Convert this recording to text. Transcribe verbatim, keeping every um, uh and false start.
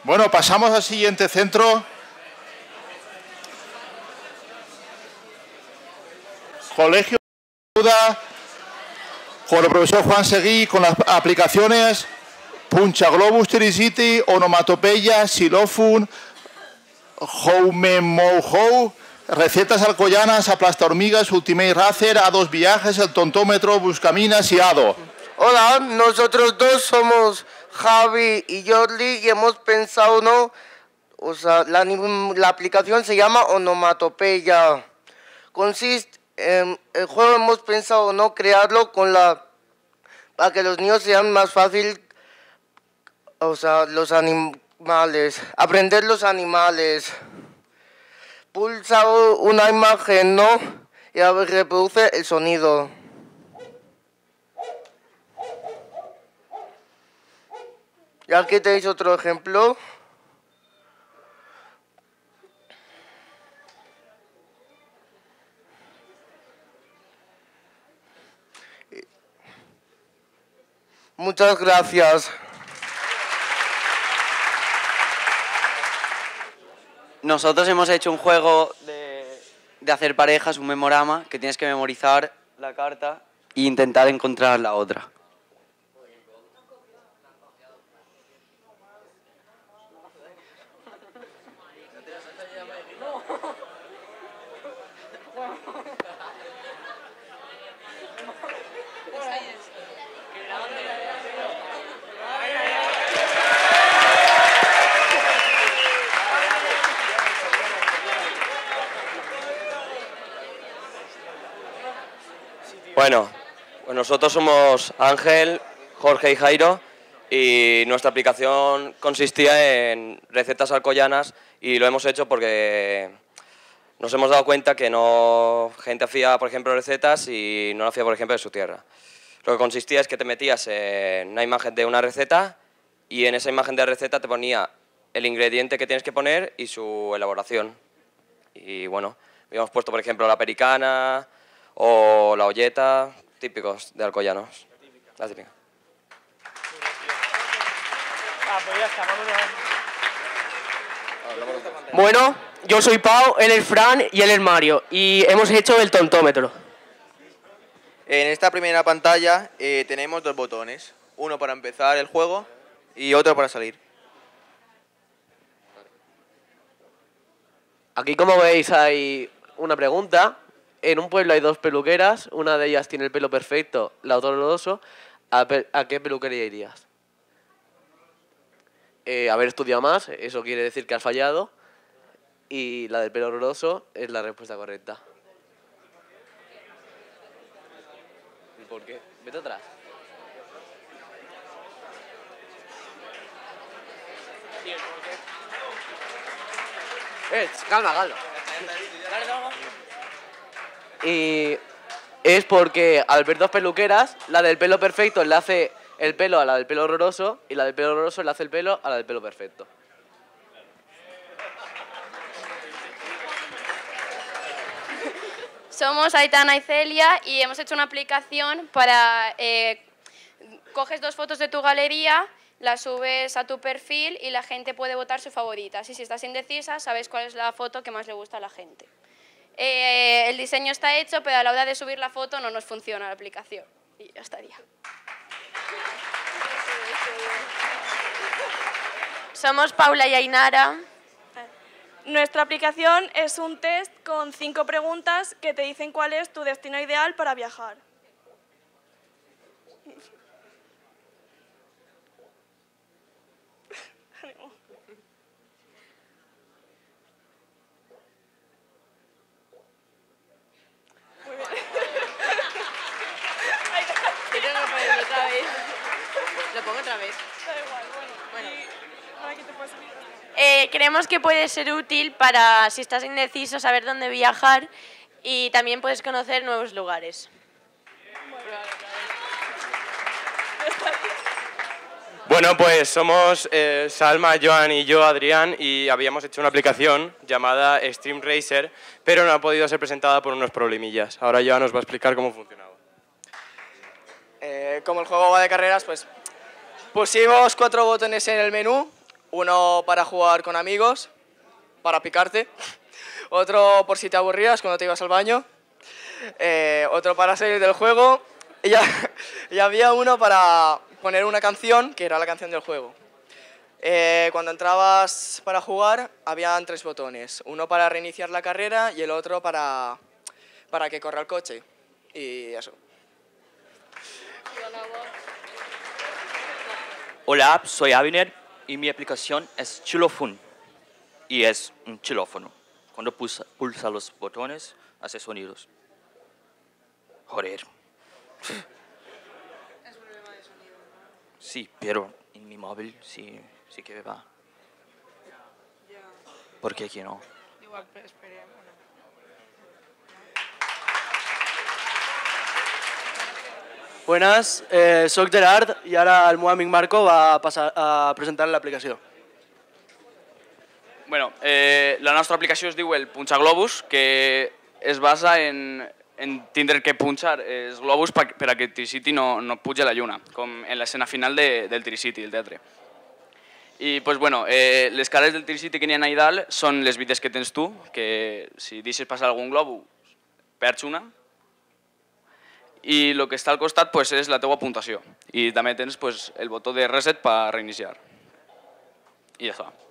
Bueno, pasamos al siguiente centro. Colegio Ayuda, con el profesor Juan Seguí, con las aplicaciones Puncha Globus Tricity, Onomatopeya, Xilofun, Houmemouhou, Recetas Alcoyanas, Aplasta Hormigas, Ultimate Racer, A dos Viajes, El Tontómetro, Buscaminas y Ado. Hola, nosotros dos somos Javi y Jordi y hemos pensado, ¿no? O sea, la, la aplicación se llama Onomatopeya. Consiste en el juego, hemos pensado, ¿no? Crearlo con la para que los niños sean más fácil, o sea, los animales, aprender los animales. Pulsa una imagen, ¿no? Y reproduce el sonido. Y aquí tenéis otro ejemplo. Muchas gracias. Nosotros hemos hecho un juego de, de hacer parejas, un memorama, que tienes que memorizar la carta e intentar encontrar la otra. Bueno, pues nosotros somos Ángel, Jorge y Jairo y nuestra aplicación consistía en recetas alcoyanas y lo hemos hecho porque nos hemos dado cuenta que no gente hacía, por ejemplo, recetas y no lo hacía, por ejemplo, de su tierra. Lo que consistía es que te metías en una imagen de una receta y en esa imagen de receta te ponía el ingrediente que tienes que poner y su elaboración. Y bueno, habíamos puesto, por ejemplo, la pericana o la olleta, típicos de alcoyanos. La típica. Bueno, yo soy Pau, él es Fran y él es Mario. Y hemos hecho el tontómetro. En esta primera pantalla eh, tenemos dos botones. Uno para empezar el juego y otro para salir. Aquí, como veis, hay una pregunta. En un pueblo hay dos peluqueras, una de ellas tiene el pelo perfecto, la otra horroroso. ¿A, a qué peluquería irías? Eh, haber estudiado más, eso quiere decir que has fallado. Y la del pelo horroroso es la respuesta correcta. ¿Y por qué? Vete atrás. Eh, calma, calma. Y es porque al ver dos peluqueras, la del pelo perfecto le hace el pelo a la del pelo horroroso y la del pelo horroroso le hace el pelo a la del pelo perfecto. Somos Aitana y Celia y hemos hecho una aplicación para... Eh, coges dos fotos de tu galería, las subes a tu perfil y la gente puede votar su favorita. Así, si estás indecisa, sabes cuál es la foto que más le gusta a la gente. Eh, el diseño está hecho, pero a la hora de subir la foto no nos funciona la aplicación. Y ya estaría. Somos Paula y Ainara. Nuestra aplicación es un test con cinco preguntas que te dicen cuál es tu destino ideal para viajar. Otra vez. Lo pongo otra vez. Da igual, bueno. Bueno. Y ahora que te puedes subir. Eh, creemos que puede ser útil para, si estás indeciso, saber dónde viajar y también puedes conocer nuevos lugares. Bueno, pues somos eh, Salma, Joan y yo, Adrián, y habíamos hecho una aplicación llamada Stream Racer, pero no ha podido ser presentada por unos problemillas. Ahora Joan nos va a explicar cómo funcionaba. Eh, como el juego va de carreras, pues pusimos cuatro botones en el menú. Uno para jugar con amigos, para picarte. Otro por si te aburrías cuando te ibas al baño. Eh, otro para salir del juego. Y, ya, y había uno para poner una canción, que era la canción del juego. Eh, cuando entrabas para jugar, habían tres botones. Uno para reiniciar la carrera y el otro para, para que corra el coche. Y eso. Hola, soy Abiner y mi aplicación es Xilofón. Y es un xilófono. Cuando pulsa, pulsa los botones, hace sonidos. Joder. Es problema de sonido, ¿no? Sí, pero en mi móvil sí, sí que va. ¿Por qué aquí no? Igual, esperemos. Buenas, eh, soc Gerard i ara el meu amic Marco va passar a presentar l'aplicació. Bueno, eh, la nostra aplicació es diu el Punxa Globus, que es basa en, en tindre que punxar els globus per, per a que el Tricity no, no pugi a la lluna, com en l'escena final de, del Tricity, del teatre. I pues, bueno, eh, les cares del Tricity que n'hi ha allà dalt són les vides que tens tu, que si deixes passar algun globus, perds una. I el que està al costat pues, és la teua puntuació. I també tens pues, el botó de reset per reiniciar. I ja està.